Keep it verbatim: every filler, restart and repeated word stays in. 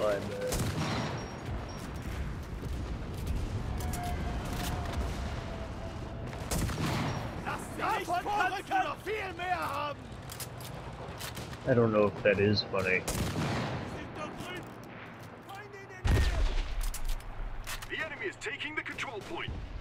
time there. Davon kannst du noch viel mehr haben! I don't know if that is funny. The enemy is taking the control point.